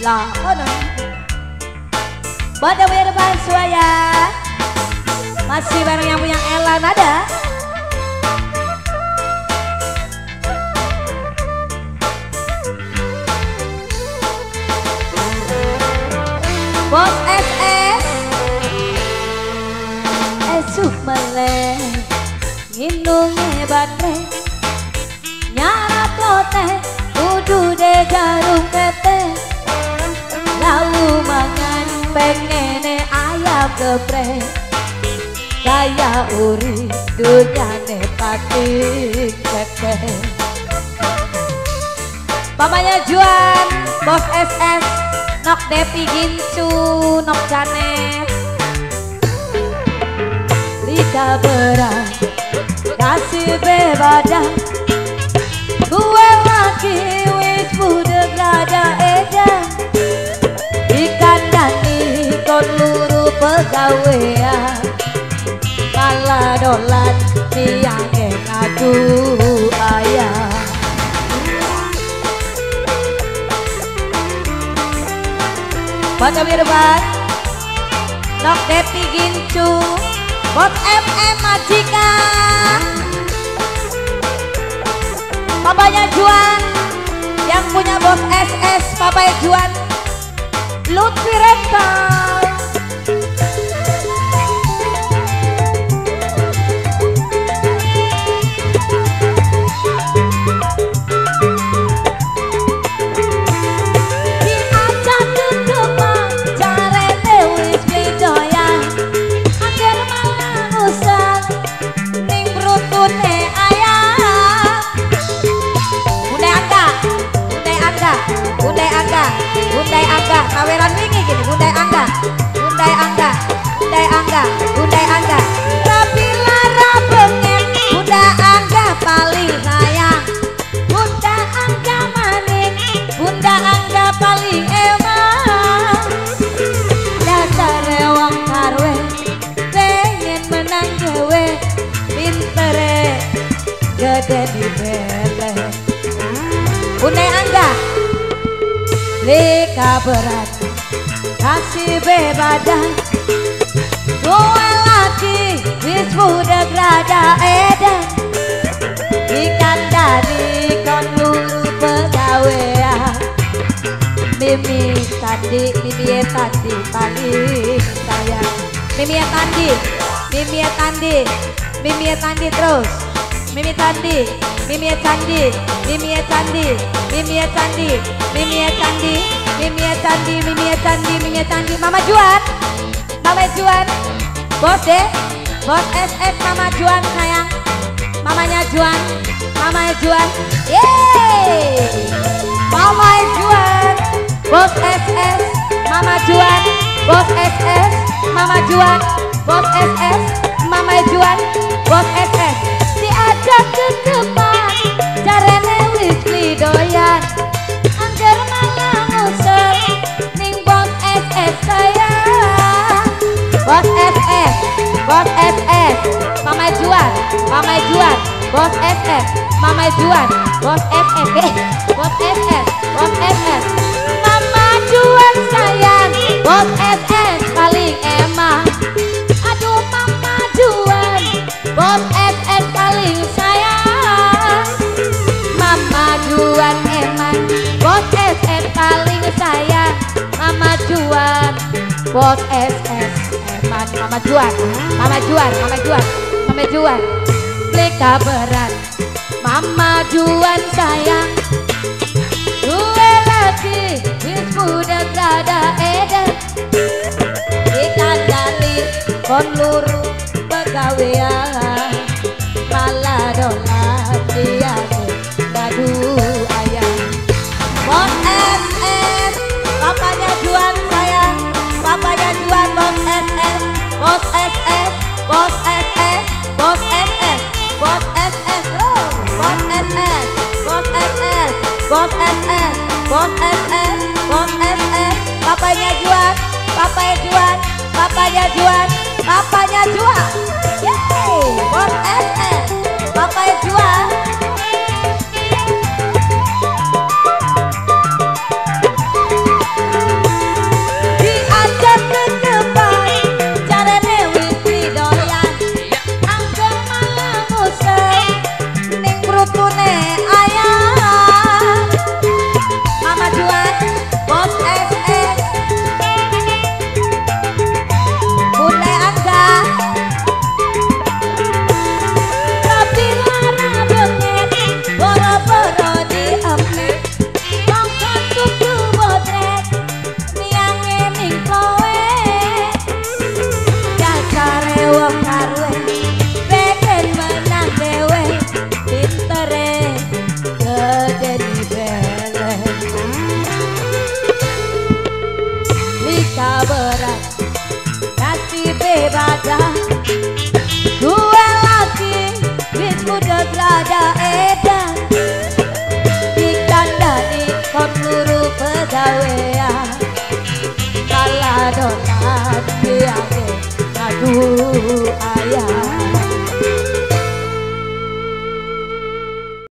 Lah, ono. Buat yang punya depan suaya, masih bareng yang punya Elan ada. Bos SS, esuk meleh, ngindungi baterai, nyarat lote, kudu de jarum kete, lau mangan pengene ayam geprek, kaya uri dunyane pati kete. Papanya Juan, Bos SS, nok Depi Gincu, nok Janet, Lika berat, kasih bebadah, gue lagi wis budek rada edan, ikan dani kon luru pegawean, malah dolan tiang ngadu ayam. Baca di depan, nok Depi Gincu, Bos MM majikan, papanya Juan, yang punya Bos SS, papanya Juan, Lutfi Rental. Bundai Angga, kaweran wingi gini, Bundai Angga, Bundai Angga, Bundai Angga, Bundai Angga. Tapi lara pengen, Bunda Angga paling sayang, Bunda Angga maning, Bunda Angga paling emang. Dasar wong karwe, pengen menang dewe, pintere, gede di bele. Bundai Angga, Lika berat, kasih bebadan, gue lagi wis budek rada edan, ikan dari kon luru pegawean, Mimi tadi paling sayang, Mimi Tandi terus, Mimi Tandi, Mama Juan, Bos deh, Bos SS, Mama Juan sayang, mamanya Juan, yeay, Mama Juan, Bos SS, Mama Juan, Bos SS, Mama Juan, Bos SS, Mama Juan, Bos SS, diajak ke depan, jarene wis lidoyan, angger malah ngusel, ning Bos SS sayang, Bos SS, Bos SS, Mama Juan, Bos SS, Mama Juan, Bos SS, Bos SS, Bos SS, Mama Juan sayang, Bos SS paling emang, aduh Mama Juan, Bos SS paling sayang, Mama Juan emang, Bos SS paling sayang, Mama Juan, Bos SS emang, Mama Juan, Lika berat, Mama Juan sayang, gue lagi wis budek rada edan, ikan dari kon luru pegawean, malah dolan tiang ngadu ayam. Bos SS, papanya Juan sayang, papanya Juan, Bos SS, Bos SS, Bos SS, Bos SS, Bos SS, Bos SS, Bos SS, Bos SS, Bos SS, Bos SS, papanya Juan, papanya Juan, yeay, Bos SS, papanya Juan. ibadah gue lagi ritmu rada edan dikandani kon guru pegawean kalah dolan biake aduh